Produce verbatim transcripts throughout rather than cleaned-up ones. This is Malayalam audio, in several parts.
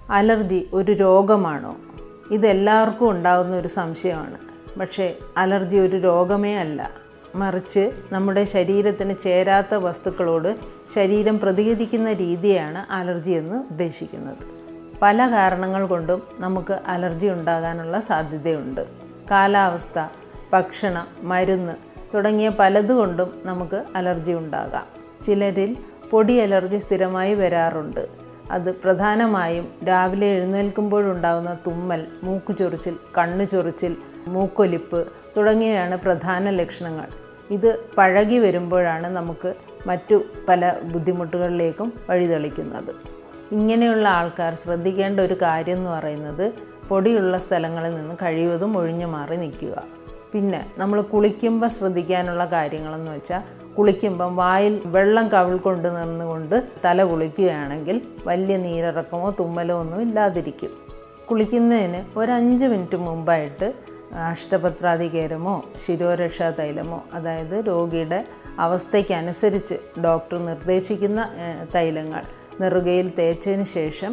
അലർജി ഒരു രോഗമാണോ? ഇതെല്ലാവർക്കും ഉണ്ടാകുന്ന ഒരു സംശയമാണ്. പക്ഷേ അലർജി ഒരു രോഗമേ അല്ല. മറിച്ച് നമ്മുടെ ശരീരത്തിന് ചേരാത്ത വസ്തുക്കളോട് ശരീരം പ്രതികരിക്കുന്ന രീതിയാണ് അലർജി എന്ന് ഉദ്ദേശിക്കുന്നത്. പല കാരണങ്ങൾ കൊണ്ടും നമുക്ക് അലർജി ഉണ്ടാകാനുള്ള സാധ്യതയുണ്ട്. കാലാവസ്ഥ, ഭക്ഷണം, മരുന്ന് തുടങ്ങിയ പലതുകൊണ്ടും നമുക്ക് അലർജി ഉണ്ടാകാം. ചിലരിൽ പൊടി അലർജി സ്ഥിരമായി വരാറുണ്ട്. അത് പ്രധാനമായും രാവിലെ എഴുന്നേൽക്കുമ്പോഴുണ്ടാകുന്ന തുമ്മൽ, മൂക്ക് ചൊറിച്ചിൽ, കണ്ണ് ചൊറിച്ചിൽ, മൂക്കൊലിപ്പ് തുടങ്ങിയവയാണ് പ്രധാന ലക്ഷണങ്ങൾ. ഇത് പഴകി വരുമ്പോഴാണ് നമുക്ക് മറ്റു പല ബുദ്ധിമുട്ടുകളിലേക്കും വഴിതെളിക്കുന്നത്. ഇങ്ങനെയുള്ള ആൾക്കാർ ശ്രദ്ധിക്കേണ്ട ഒരു കാര്യം എന്ന് പറയുന്നത് പൊടിയുള്ള സ്ഥലങ്ങളിൽ നിന്ന് കഴിവതും ഒഴിഞ്ഞു മാറി നിൽക്കുക. പിന്നെ നമ്മൾ കുളിക്കുമ്പോൾ ശ്രദ്ധിക്കാനുള്ള കാര്യങ്ങളെന്ന് വെച്ചാൽ, കുളിക്കുമ്പം വായിൽ വെള്ളം കവിൾ കൊണ്ട് നിന്നുകൊണ്ട് തല കുളിക്കുകയാണെങ്കിൽ വലിയ നീരിറക്കമോ തുമ്മലോ ഒന്നും ഇല്ലാതിരിക്കും. കുളിക്കുന്നതിന് ഒരു അഞ്ച് മിനിറ്റ് മുമ്പായിട്ട് അഷ്ടപത്രാധികേരമോ ശിരോരക്ഷാ തൈലമോ, അതായത് രോഗിയുടെ അവസ്ഥയ്ക്കനുസരിച്ച് ഡോക്ടർ നിർദ്ദേശിക്കുന്ന തൈലങ്ങൾ നെറുകയിൽ തേച്ചതിന് ശേഷം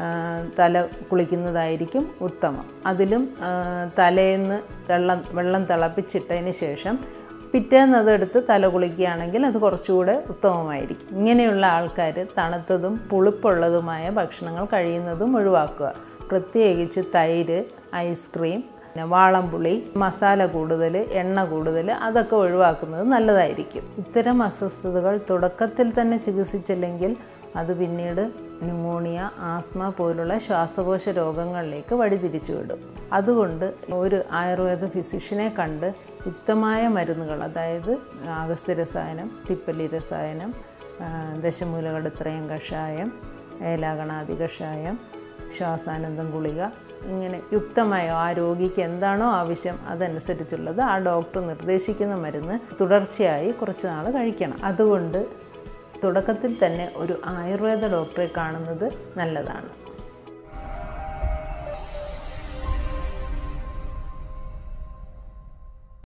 തല കുളിക്കുന്നതായിരിക്കും ഉത്തമം. അതിലും തലേന്ന് വെള്ളം വെള്ളം തിളപ്പിച്ചിട്ടതിന് ശേഷം പിറ്റേന്ന് അതെടുത്ത് തല കുളിക്കുകയാണെങ്കിൽ അത് കുറച്ചുകൂടെ ഉത്തമമായിരിക്കും. ഇങ്ങനെയുള്ള ആൾക്കാർ തണുത്തതും പുളിപ്പുള്ളതുമായ ഭക്ഷണങ്ങൾ കഴിയുന്നതും ഒഴിവാക്കുക. പ്രത്യേകിച്ച് തൈര്, ഐസ്ക്രീം, വാളംപുളി, മസാല കൂടുതൽ, എണ്ണ കൂടുതൽ, അതൊക്കെ ഒഴിവാക്കുന്നത് നല്ലതായിരിക്കും. ഇത്തരം അസ്വസ്ഥതകൾ തുടക്കത്തിൽ തന്നെ ചികിത്സിച്ചില്ലെങ്കിൽ അത് പിന്നീട് ന്യൂമോണിയ, ആസ്മ പോലുള്ള ശ്വാസകോശ രോഗങ്ങളിലേക്ക് വഴിതിരിച്ചു വിടും. അതുകൊണ്ട് ഒരു ആയുർവേദ ഫിസിഷ്യനെ കണ്ട് യുക്തമായ മരുന്നുകൾ, അതായത് അഗസ്ത്യ രസായനം, തിപ്പല്ലി രസായനം, ദശമൂലകടത്രയം കഷായം, ഏലാഗണാദി കഷായം, ശ്വാസാനന്ദം ഗുളിക, ഇങ്ങനെ യുക്തമായ ആ രോഗിക്ക് എന്താണോ ആവശ്യം അതനുസരിച്ചുള്ളത് ആ ഡോക്ടർ നിർദ്ദേശിക്കുന്ന മരുന്ന് തുടർച്ചയായി കുറച്ച് നാൾ കഴിക്കണം. അതുകൊണ്ട് തുടക്കത്തിൽ തന്നെ ഒരു ആയുർവേദ ഡോക്ടറെ കാണുന്നത് നല്ലതാണ്.